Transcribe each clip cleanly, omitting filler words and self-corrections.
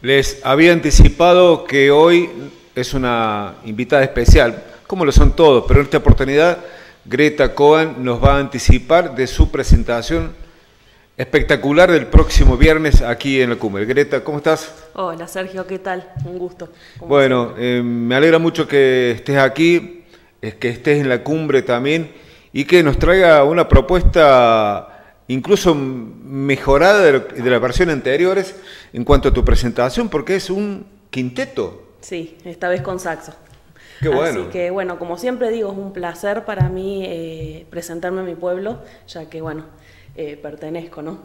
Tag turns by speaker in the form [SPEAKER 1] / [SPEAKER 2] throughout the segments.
[SPEAKER 1] Les había anticipado que hoy es una invitada especial, como lo son todos, pero en esta oportunidad Greta Cohen nos va a anticipar de su presentación espectacular del próximo viernes aquí en la Cumbre. Greta, ¿cómo estás?
[SPEAKER 2] Hola Sergio, ¿qué tal? Un gusto.
[SPEAKER 1] Bueno, me alegra mucho que estés aquí, que estés en la Cumbre también y que nos traiga una propuesta incluso mejorada de las versiones anteriores en cuanto a tu presentación, porque es un quinteto.
[SPEAKER 2] Sí, esta vez con saxo.
[SPEAKER 1] Qué bueno.
[SPEAKER 2] Así que bueno, como siempre digo, es un placer para mí presentarme en mi pueblo, ya que bueno, pertenezco, ¿no?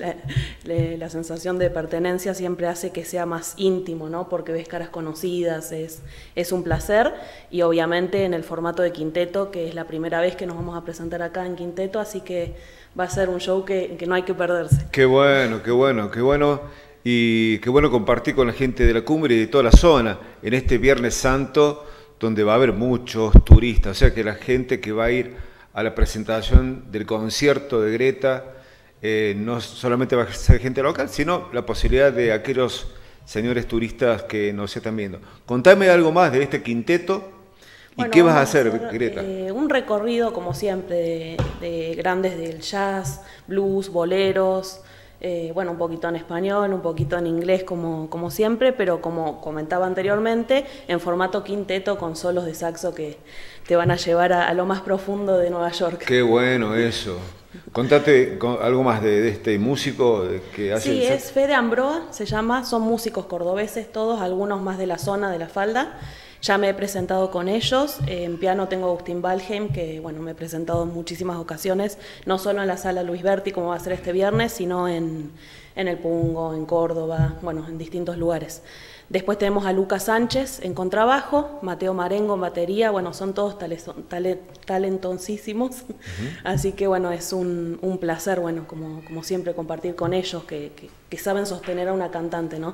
[SPEAKER 2] La sensación de pertenencia siempre hace que sea más íntimo, ¿no? Porque ves caras conocidas, es un placer, y obviamente en el formato de quinteto, que es la primera vez que nos vamos a presentar acá en quinteto, así que va a ser un show que no hay que perderse.
[SPEAKER 1] Qué bueno, qué bueno, qué bueno, y qué bueno compartir con la gente de la Cumbre y de toda la zona en este Viernes Santo, donde va a haber muchos turistas, o sea que la gente que va a ir a la presentación del concierto de Greta, no solamente va a ser gente local, sino la posibilidad de aquellos señores turistas que nos están viendo. Contame algo más de este quinteto y
[SPEAKER 2] Bueno,
[SPEAKER 1] qué vas a
[SPEAKER 2] vamos
[SPEAKER 1] hacer, Greta.
[SPEAKER 2] Un recorrido, como siempre, de grandes del jazz, blues, boleros, bueno, un poquito en español, un poquito en inglés, como siempre, pero como comentaba anteriormente, en formato quinteto con solos de saxo que te van a llevar a lo más profundo de Nueva York.
[SPEAKER 1] Qué bueno eso. Contate algo más de este músico que hace
[SPEAKER 2] Sí,
[SPEAKER 1] el
[SPEAKER 2] es Fede Ambroa, se llama, son músicos cordobeses todos, algunos más de la zona de La Falda. Ya me he presentado con ellos, en piano tengo a Agustín Valheim, que bueno, me he presentado en muchísimas ocasiones, no solo en la sala Luis Berti, como va a ser este viernes, sino en el Pungo, en Córdoba, bueno, en distintos lugares. Después tenemos a Lucas Sánchez en contrabajo, Mateo Marengo en batería, bueno, son todos talentosísimos, así que bueno, es un placer, bueno, como siempre, compartir con ellos, que saben sostener a una cantante, ¿no?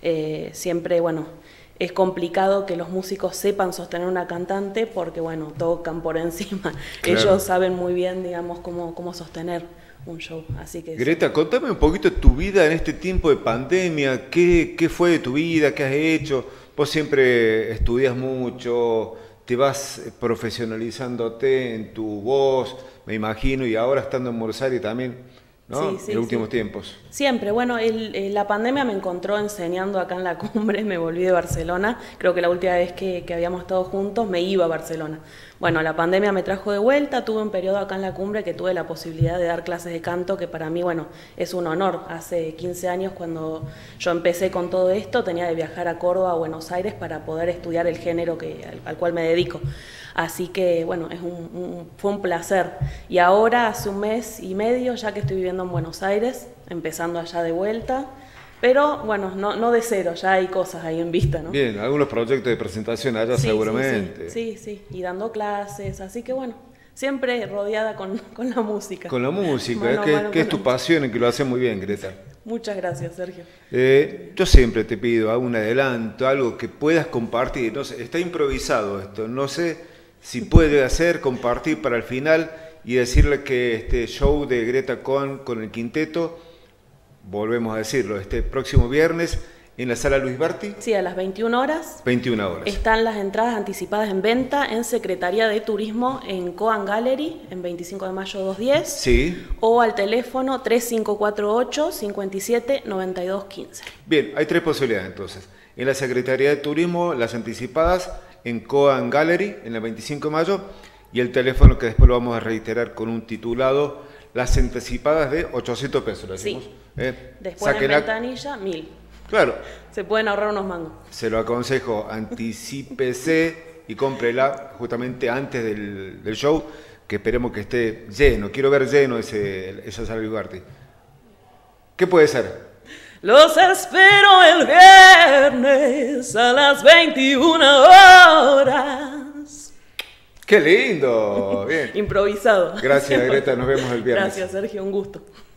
[SPEAKER 2] Siempre, bueno, es complicado que los músicos sepan sostener una cantante porque, bueno, tocan por encima. Claro. Ellos saben muy bien, digamos, cómo sostener un show. Así que
[SPEAKER 1] Greta, contame un poquito tu vida en este tiempo de pandemia. ¿Qué fue de tu vida? ¿Qué has hecho? Vos siempre estudias mucho, te vas profesionalizándote en tu voz, me imagino, y ahora estando en Buenos Aires también, ¿no?
[SPEAKER 2] Sí, sí,
[SPEAKER 1] en los últimos
[SPEAKER 2] sí.
[SPEAKER 1] tiempos.
[SPEAKER 2] Siempre, bueno, la pandemia me encontró enseñando acá en la Cumbre, me volví de Barcelona, creo que la última vez que habíamos estado juntos me iba a Barcelona. Bueno, la pandemia me trajo de vuelta, tuve un periodo acá en la Cumbre que tuve la posibilidad de dar clases de canto, que para mí, bueno, es un honor. Hace 15 años cuando yo empecé con todo esto, tenía que viajar a Córdoba, a Buenos Aires, para poder estudiar el género al cual me dedico. Así que, bueno, fue un placer. Y ahora, hace un mes y medio, ya que estoy viviendo en Buenos Aires, empezando allá de vuelta, pero, bueno, no de cero, ya hay cosas ahí en vista, ¿no?
[SPEAKER 1] Bien, algunos proyectos de presentación allá
[SPEAKER 2] Sí,
[SPEAKER 1] seguramente.
[SPEAKER 2] sí, y dando clases, así que, bueno, siempre rodeada con la música.
[SPEAKER 1] Con la música,
[SPEAKER 2] Mano,
[SPEAKER 1] que es tu pasión y que lo haces muy bien, Greta.
[SPEAKER 2] Muchas gracias, Sergio.
[SPEAKER 1] Yo siempre te pido un adelanto, algo que puedas compartir. No sé, está improvisado esto, no sé si puede hacer, compartir para el final y decirle que este show de Greta Cohen con el quinteto, volvemos a decirlo, este próximo viernes en la sala Luis Berti.
[SPEAKER 2] Sí, a las 21 horas.
[SPEAKER 1] 21 horas.
[SPEAKER 2] Están las entradas anticipadas en venta en Secretaría de Turismo en Cohen Gallery, en 25 de mayo 210.
[SPEAKER 1] Sí.
[SPEAKER 2] O al teléfono 3548 57 92 15.
[SPEAKER 1] Bien, hay tres posibilidades entonces. En la Secretaría de Turismo, las anticipadas en Cohen Gallery, en el 25 de mayo, y el teléfono que después lo vamos a reiterar con un titulado, las anticipadas de 800 pesos, decimos.
[SPEAKER 2] Sí. Después en ventanilla, 1000.
[SPEAKER 1] Claro.
[SPEAKER 2] Se pueden ahorrar unos mangos.
[SPEAKER 1] Se lo aconsejo, anticípese y cómprela justamente antes del show, que esperemos que esté lleno. Quiero ver lleno esa sala de Ugarte. ¿Qué puede ser?
[SPEAKER 2] Los espero el viernes a las 21 horas.
[SPEAKER 1] ¡Qué lindo! Bien.
[SPEAKER 2] Improvisado.
[SPEAKER 1] Gracias, Greta. Nos vemos el viernes.
[SPEAKER 2] Gracias, Sergio. Un gusto.